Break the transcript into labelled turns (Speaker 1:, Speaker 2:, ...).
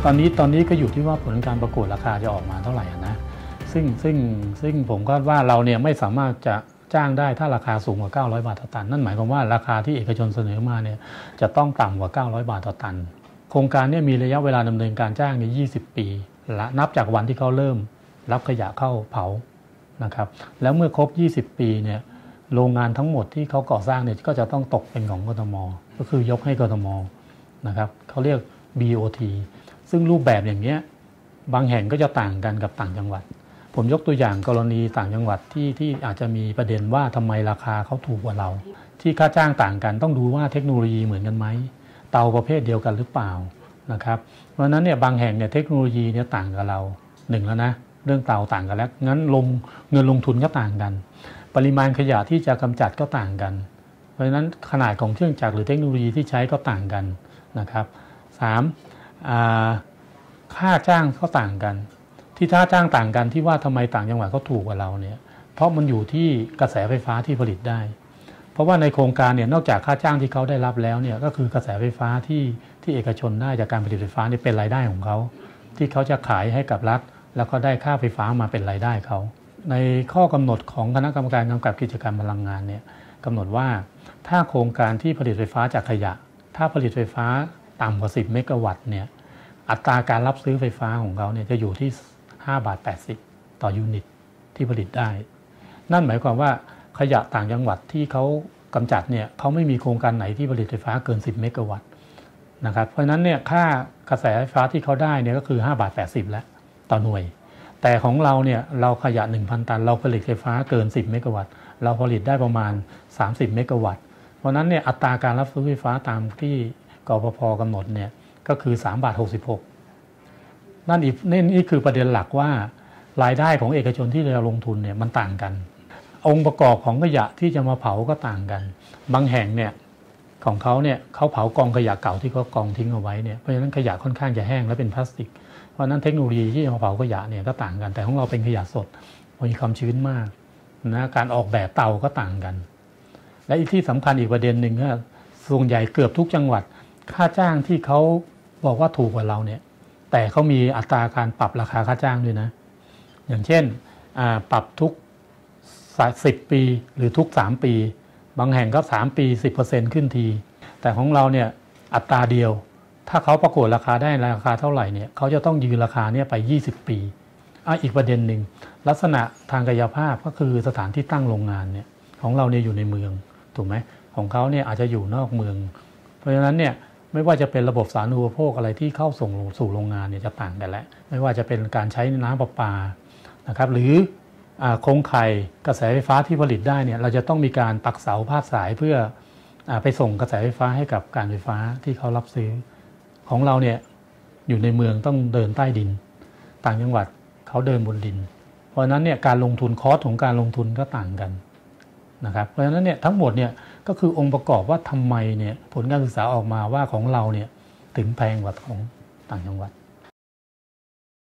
Speaker 1: ตอนนี้ก็อยู่ที่ว่าผลการประกวดราคาจะออกมาเท่าไหร่นะซึ่งผมก็ว่าเราเนี่ยไม่สามารถจะจ้างได้ถ้าราคาสูงกว่า900 บาทต่อตันนั่นหมายความว่าราคาที่เอกชนเสนอมาเนี่ยจะต้องต่ำกว่า900 บาทต่อตันโครงการนี้มีระยะเวลาดำเนินการจ้างใน20 ปีและนับจากวันที่เขาเริ่มรับขยะเข้าเผานะครับแล้วเมื่อครบ20 ปีเนี่ยโรงงานทั้งหมดที่เขาก่อสร้างเนี่ยก็จะต้องตกเป็นของกทมก็คือยกให้กทมนะครับเขาเรียก BOT ซึ่งรูปแบบอย่างนี้บางแห่งก็จะต่างกันกับต่างจังหวัดผมยกตัวอย่างกรณีต่างจังหวัดที่อาจจะมีประเด็นว่าทำไมราคาเขาถูกกว่าเราที่ค่าจ้างต่างกันต้องดูว่าเทคโนโลยีเหมือนกันไหมเตาประเภทเดียวกันหรือเปล่านะครับเพราะนั้นเนี่ยบางแห่งเนี่ยเทคโนโลยีเนี่ยต่างกับเราหนึ่งแล้วนะเรื่องเตาต่างกันแล้วงั้นเงินลงทุนก็ต่างกันปริมาณขยะที่จะกำจัดก็ต่างกันเพราะฉะนั้นขนาดของเครื่องจักรหรือเทคโนโลยีที่ใช้ก็ต่างกันนะครับ3ค่าจ้างก็ต่างกันที่ค่าจ้างต่างกันที่ว่าทำไมต่างจังหวัดเขาถูกกว่าเราเนี่ยเพราะมันอยู่ที่กระแสไฟฟ้าที่ผลิตได้เพราะว่าในโครงการเนี่ยนอกจากค่าจ้างที่เขาได้รับแล้วเนี่ยก็คือกระแสไฟฟ้าที่เอกชนได้จากการผลิตไฟฟ้านี่เป็นรายได้ของเขาที่เขาจะขายให้กับรัฐแล้วก็ได้ค่าไฟฟ้ามาเป็นรายได้เขาในข้อกำหนดของคณะกรรมการกำกับกิจการพลังงานเนี่ยกำหนดว่าถ้าโครงการที่ผลิตไฟฟ้าจากขยะถ้าผลิตไฟฟ้าต่ำกว่า10 เมกะวัตต์เนี่ยอัตราการรับซื้อไฟฟ้าของเขาเนี่ยจะอยู่ที่5.80 บาทต่อยูนิตที่ผลิตได้นั่นหมายความว่าขยะต่างจังหวัดที่เขากำจัดเนี่ยเขาไม่มีโครงการไหนที่ผลิตไฟฟ้าเกิน10 เมกะวัตต์นะครับเพราะฉะนั้นเนี่ยค่ากระแสไฟฟ้าที่เขาได้เนี่ยก็คือ5.80 บาทแล้วต่อหน่วยแต่ของเราเนี่ยเราขยะ 1,000 ตันเราผลิตไฟฟ้าเกิน10 เมกะวัตต์เราผลิตได้ประมาณ30 เมกะวัตต์เพราะนั้นเนี่ยอัตราการรับซื้อไฟฟ้าตามที่กปภ.กำหนดเนี่ยก็คือ3.66 บาทนี่คือประเด็นหลักว่ารายได้ของเอกชนที่เราลงทุนเนี่ยมันต่างกันองค์ประกอบของขยะที่จะมาเผาก็ต่างกันบางแห่งเนี่ยของเขาเนี่ยเขาเผากองขยะเก่าที่เขากองทิ้งเอาไว้เนี่ยเพราะฉะนั้นขยะค่อนข้างจะแห้งและเป็นพลาสติกเพราะนั้นเทคโนโลยีที่จะมาเผาขยะเนี่ยก็ต่างกันแต่ของเราเป็นขยะสดมีความชื้นมากนะการออกแบบเตาก็ต่างกันและที่สำคัญอีกประเด็นหนึ่งก็ส่วนใหญ่เกือบทุกจังหวัดค่าจ้างที่เขาบอกว่าถูกกว่าเราเนี่ยแต่เขามีอัตราการปรับราคาค่าจ้างด้วยนะอย่างเช่นปรับทุก10 ปีหรือทุก3 ปีบางแห่งก็3 ปี 10% ขึ้นทีแต่ของเราเนี่ยอัตราเดียวถ้าเขาประกวดราคาได้ราคาเท่าไหร่เนี่ยเขาจะต้องยืนราคาเนี่ยไป20 ปีอีกประเด็นหนึ่งลักษณะทางกายภาพก็คือสถานที่ตั้งโรงงานเนี่ยของเราเนี่ยอยู่ในเมืองถูกไหมของเขาเนี่ยอาจจะอยู่นอกเมืองเพราะฉะนั้นเนี่ยไม่ว่าจะเป็นระบบสาธารณูปโภคอะไรที่เข้าส่งสู่โรงงานเนี่ยจะต่างกันแล้วไม่ว่าจะเป็นการใช้น้ำประปานะครับหรือโครงข่ายกระแสไฟฟ้าที่ผลิตได้เนี่ยเราจะต้องมีการปักเสาพาดสายเพื่อไปส่งกระแสไฟฟ้าให้กับการไฟฟ้าที่เขารับซื้อของเราเนี่ยอยู่ในเมืองต้องเดินใต้ดินต่างจังหวัดเขาเดินบนดินเพราะฉะนั้นเนี่ยการลงทุนคอสของการลงทุนก็ต่างกันนะครับเพราะฉะนั้นเนี่ยทั้งหมดเนี่ยก็คือองค์ประกอบว่าทำไมเนี่ยผลการศึกษาออกมาว่าของเราเนี่ยถึงแพงกว่าของต่างจังหวัด